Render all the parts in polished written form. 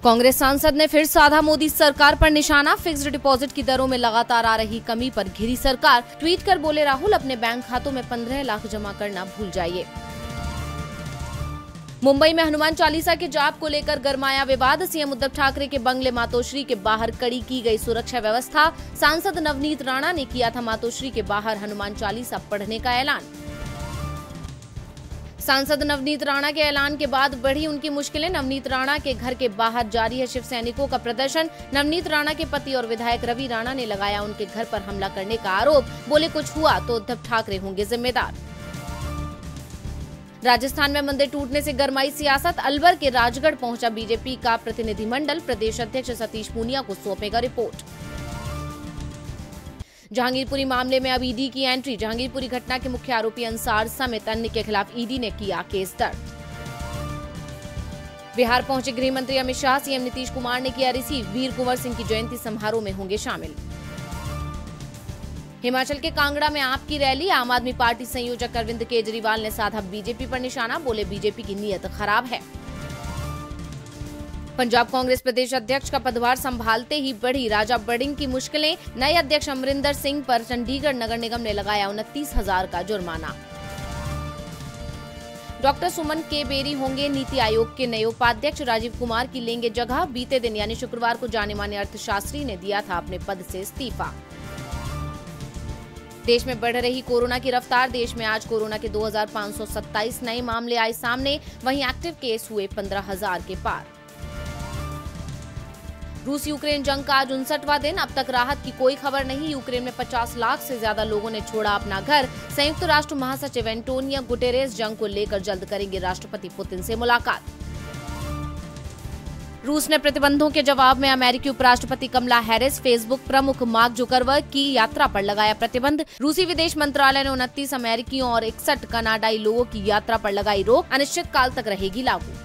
कांग्रेस सांसद ने फिर साधा मोदी सरकार पर निशाना। फिक्स्ड डिपॉजिट की दरों में लगातार आ रही कमी पर घिरी सरकार। ट्वीट कर बोले राहुल, अपने बैंक खातों में 15 लाख जमा करना भूल जाइए। मुंबई में हनुमान चालीसा के जाप को लेकर गरमाया विवाद। सीएम उद्धव ठाकरे के बंगले मातोश्री के बाहर कड़ी की गई सुरक्षा व्यवस्था। सांसद नवनीत राणा ने किया था मातोश्री के बाहर हनुमान चालीसा पढ़ने का ऐलान। सांसद नवनीत राणा के ऐलान के बाद बढ़ी उनकी मुश्किलें। नवनीत राणा के घर के बाहर जारी है शिव सैनिकों का प्रदर्शन। नवनीत राणा के पति और विधायक रवि राणा ने लगाया उनके घर पर हमला करने का आरोप। बोले, कुछ हुआ तो उद्धव ठाकरे होंगे जिम्मेदार। राजस्थान में मंदिर टूटने से गरमाई सियासत। अलवर के राजगढ़ पहुंचा बीजेपी का प्रतिनिधिमंडल। प्रदेश अध्यक्ष सतीश पूनिया को सौंपेगा रिपोर्ट। जहांगीरपुरी मामले में अब ईडी की एंट्री। जहांगीरपुरी घटना के मुख्य आरोपी अंसार समेत अन्य के खिलाफ ईडी ने किया केस दर्ज। बिहार पहुंचे गृह मंत्री अमित शाह। सीएम नीतीश कुमार ने किया रिसीव। वीर कुंवर सिंह की जयंती समारोह में होंगे शामिल। हिमाचल के कांगड़ा में आप की रैली। आम आदमी पार्टी संयोजक अरविंद केजरीवाल ने साधा बीजेपी पर निशाना। बोले, बीजेपी की नीयत खराब है। पंजाब कांग्रेस प्रदेश अध्यक्ष का पदभार संभालते ही बढ़ी राजा बडिंग की मुश्किलें। नए अध्यक्ष अमरिंदर सिंह पर चंडीगढ़ नगर निगम ने लगाया 29,000 का जुर्माना। डॉक्टर सुमन के बेरी होंगे नीति आयोग के नए उपाध्यक्ष। राजीव कुमार की लेंगे जगह। बीते दिन यानी शुक्रवार को जाने माने अर्थशास्त्री ने दिया था अपने पद से इस्तीफा। देश में बढ़ रही कोरोना की रफ्तार। देश में आज कोरोना के 2,527 नए मामले आए सामने। वहीं एक्टिव केस हुए 15,000 के पार। रूस यूक्रेन जंग का आज 59वां दिन। अब तक राहत की कोई खबर नहीं। यूक्रेन में 50 लाख से ज्यादा लोगों ने छोड़ा अपना घर। संयुक्त राष्ट्र महासचिव एंटोनियो गुटेरेस जंग को लेकर जल्द करेंगे राष्ट्रपति पुतिन से मुलाकात। रूस ने प्रतिबंधों के जवाब में अमेरिकी उपराष्ट्रपति कमला हैरिस, फेसबुक प्रमुख मार्क जुकरबर्ग की यात्रा पर लगाया प्रतिबंध। रूसी विदेश मंत्रालय ने 29 अमेरिकियों और 61 कनाडाई लोगों की यात्रा पर लगाई रोक। अनिश्चित काल तक रहेगी लागू।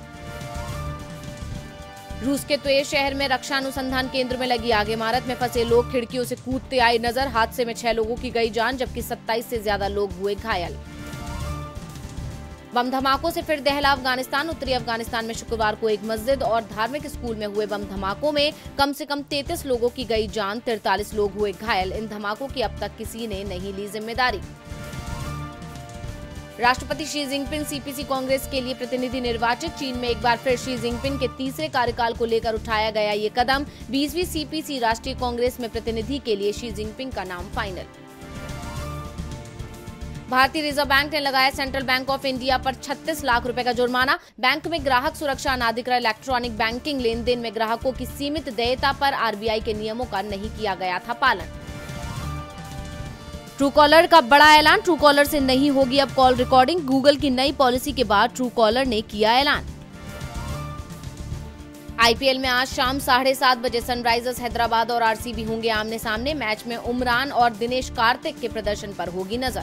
रूस के त्वे शहर में रक्षा अनुसंधान केंद्र में लगी आग। इमारत में फंसे लोग खिड़कियों से कूदते आए नजर। हादसे में 6 लोगों की गई जान, जबकि 27 से ज्यादा लोग हुए घायल। बम धमाकों से फिर दहला अफगानिस्तान। उत्तरी अफगानिस्तान में शुक्रवार को एक मस्जिद और धार्मिक स्कूल में हुए बम धमाकों में कम से कम 33 लोगों की गई जान, 43 लोग हुए घायल। इन धमाकों की अब तक किसी ने नहीं ली जिम्मेदारी। राष्ट्रपति शी जिनपिंग सीपीसी कांग्रेस के लिए प्रतिनिधि निर्वाचित। चीन में एक बार फिर शी जिनपिंग के तीसरे कार्यकाल को लेकर उठाया गया ये कदम। 20वीं सीपीसी राष्ट्रीय कांग्रेस में प्रतिनिधि के लिए शी जिनपिंग का नाम फाइनल। भारतीय रिजर्व बैंक ने लगाया सेंट्रल बैंक ऑफ इंडिया पर 36 लाख रुपए का जुर्माना। बैंक में ग्राहक सुरक्षा, अनाधिकृत इलेक्ट्रॉनिक बैंकिंग लेन देन में ग्राहकों की सीमित देयता पर आरबीआई के नियमों का नहीं किया गया था पालन। ट्रू कॉलर का बड़ा ऐलान। ट्रू कॉलर से नहीं होगी अब कॉल रिकॉर्डिंग। गूगल की नई पॉलिसी के बाद ट्रू कॉलर ने किया ऐलान। आईपीएल में आज शाम 7:30 बजे सनराइजर्स हैदराबाद और आरसीबी होंगे आमने सामने। मैच में उमरान और दिनेश कार्तिक के प्रदर्शन पर होगी नजर।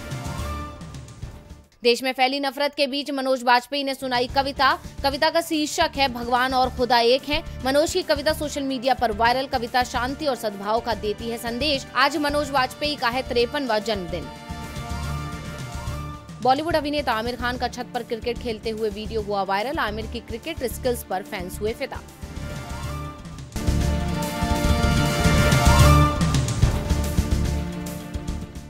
देश में फैली नफरत के बीच मनोज वाजपेयी ने सुनाई कविता। कविता का शीर्षक है भगवान और खुदा एक है। मनोज की कविता सोशल मीडिया पर वायरल। कविता शांति और सद्भाव का देती है संदेश। आज मनोज वाजपेयी का है 53वां जन्मदिन। बॉलीवुड अभिनेता आमिर खान का छत पर क्रिकेट खेलते हुए वीडियो हुआ वायरल। आमिर की क्रिकेट स्किल्स पर फैंस हुए फिदा।